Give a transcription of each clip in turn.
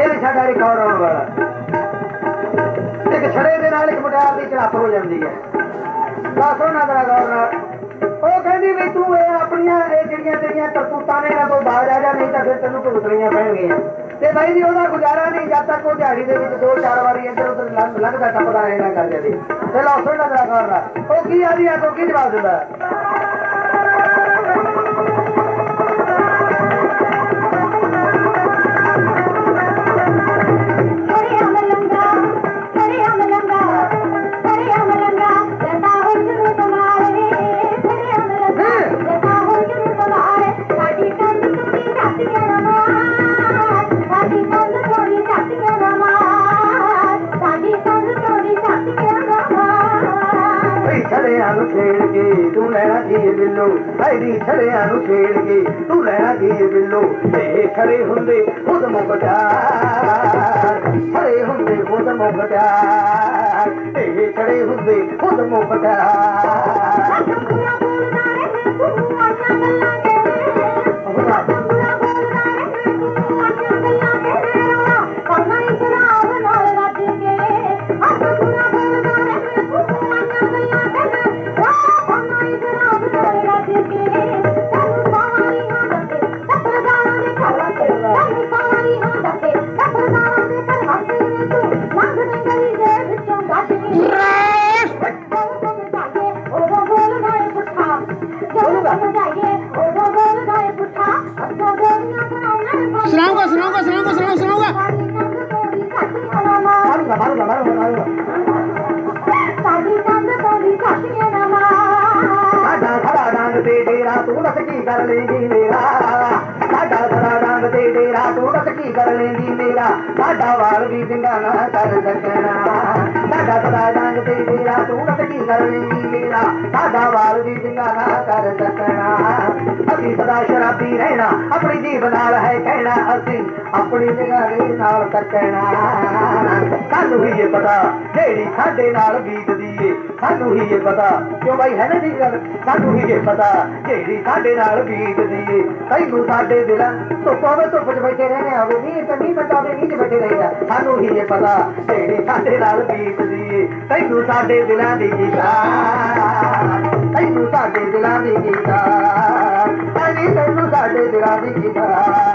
ये भी साडा रिकॉर्ड आने वाला। एक छड़े दे नाल एक मुटियार दी झड़प हो जाती है। दस उन्हां दा गौर नाल ਉਹ ਕਹਿੰਦੀ ਵੀ ਤੂੰ ਇਹ ਆਪਣੀਆਂ ਇਹ ਜਿਹੜੀਆਂ ਤੇਰੀਆਂ ਕਰਤੂਤਾਂ ਨੇ ਨਾ ਕੋਈ ਬਾਹਰ ਆ ਜਾ ਨਹੀਂ ਤਾਂ ਫਿਰ ਤੈਨੂੰ ਭੁਗਤਣੀਆਂ ਪੈਣਗੀਆਂ। ਤੇ ਬਾਈ ਜੀ ਉਹਦਾ ਗੁਜ਼ਾਰਾ ਨਹੀਂ ਜਦ ਤੱਕ ਉਹ ਦਿਹਾੜੀ ਦੇ ਵਿੱਚ 2-4 ਵਾਰੀ ਇੱਧਰ ਉੱਧਰ ਲੰਘਦਾ ਟੱਪਦਾ ਰਹਿਣਾ ਕਰਦੇ ਦੀ। ਤੇ ਲਓ ਸੁਣਨਾ ਜਰਾ ਗੌਰ ਨਾਲ ਉਹ ਕੀ ਆਦੀ ਆ ਤੋ ਕੀ ਜਵਾਬ ਦਿੰਦਾ। छेड़ के तू लैना की बिल्लो ऐदी छड़िया छेड़ के तू लैना की बिल्लो खड़े होंदे खुद मुक प्यार खड़े होंदे खुद मुक प्यार खड़े होंदे खुद मुक प्यार। तू दस की कर लेंगी मेरा साडा सारा रंग ते डेरा तू दस की कर लेंगी मेरा साडा वाल भी बिंगा ना कर सकना साडा सारा रंग ते डेरा तू दस की कर लेंगी मेरा साडा वाल भी बिंगा ना कर सकना। असी सदा शराबी रहना अपनी जीव नाल है कहना असी अपनी जगह दे नाल तकना सानू ही ये पता जेड़ी साडे नाल बीतदी है सानू ही ये पता क्यों भाई है ना जी गल सानू ही ये पता जेड़ी साडे नाल बीतदी है तैनू साडे दिल धुप होवे धुप च बैठे रहने आवे नी बचावे नी च बैठे रहे सानू ही ये पता जेड़ी साडे नाल बीतदी है तैनू साडे दिलां दी गीता तैनू साडे दिलां दी गीता तैनू साडे दिलां दी गीता।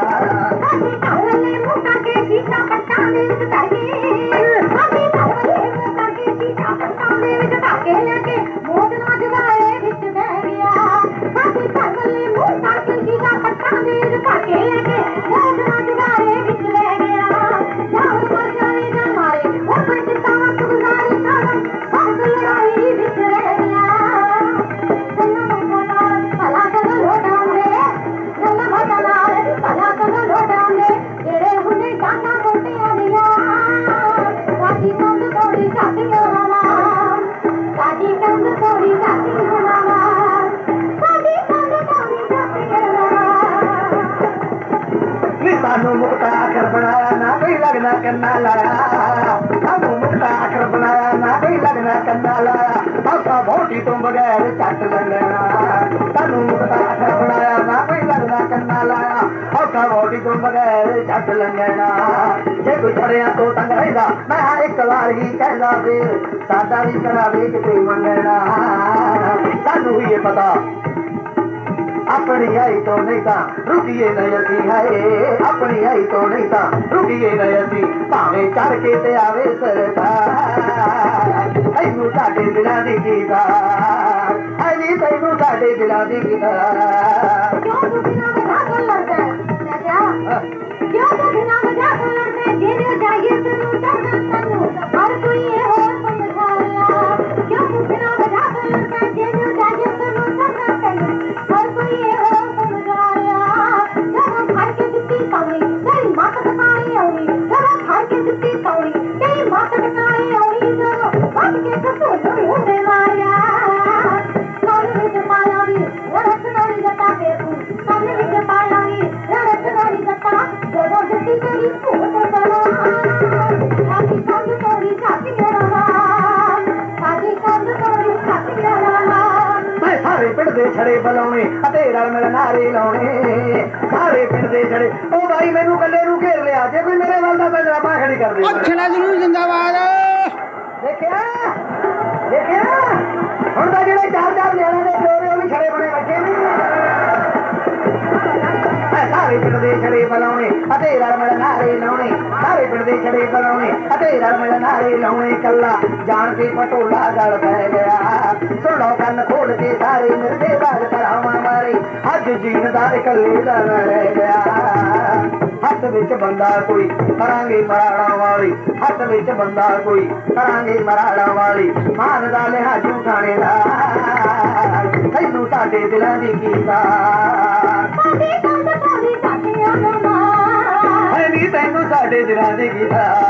सानू मुक्ता आखर बनाया ना कोई लगना करना लाया सानू मुक्ता आखर बनाया ना कोई लगना करना लाया पासा भोटी तो बगैर चट लगना सानू मुक्ता आखर बनाया ना कोई लगना करना लाया पासा भोटी तो बगैर चट लगना जे कोई छड़िया तो तंग रहता मैं एक बार ही कहना फिर साडा भी करावे किते मंगना सानू ही ये पता अपनी आई तो नहीं था रुकिए नहीं असी है अपनी आई तो नहीं था रुकिए नहीं असी भावे चढ़ के ते आवे सरकार तैनू साडे दिलां दी गीता अजी तैनू साडे दिलां दी गीता। क्यों तू बिना वजह तो लड़दा है क्यों तू बिना वजह तो लड़दा है जेने जाइए तैनू डरदा तैनू हर कोई ये हो समझाया क्यों तू बिना वजह तो लड़दा है जेने जाइए तैनू डरदा तैनू हर कोई ये हो समझाया जब भाई के जुत्ती कौड़ी तेरी मां टकाई औरी जब भाई के जुत्ती कौड़ी तेरी मां टकाई औरी जब बात के कसो मुंडे माया सारे विच पाया वी रड़क नाली जटा के तू सारे विच पाया वी रड़क नाली जटा जब जुत्ती तेरी फूट बना साडी कंध तोड़ी छाती रवा साडी कंध तोड़ी छाती रवा सारे पिंड दे छड़े बलाउने अते रल मिल नारे लाउने सारे पिंड दे छड़े ओ भाई मैनू कल्ले नू घेर लिया जे कोई मेरे वाल दा नहीं करते छड़ा जरूर जिंदाबाद देखिया देखिया हम तो जेडे चार चार लेने दे जोरे भी छड़े बने बैठे नहीं सारे पिंड दे छड़े बलाउने अते रमण नारे लाउने सारे पिंड दे छड़े बलाउने अते रमण नारे लाउने कल्ला जान के पटोला गल पै गया सुन लो कन खोल के सारे मिर्दे बाज करावा मारे अज जीनदार कल्ले दा रह गया हथ विच बंदा कोई करांगे मराड़ा वाली हथ विच बंदा कोई करांगे मराड़ा वाली मान दा लिहाजू थानेदार तैनू साडे दिलां दी कीता तैनू साडे दिलां दी कीता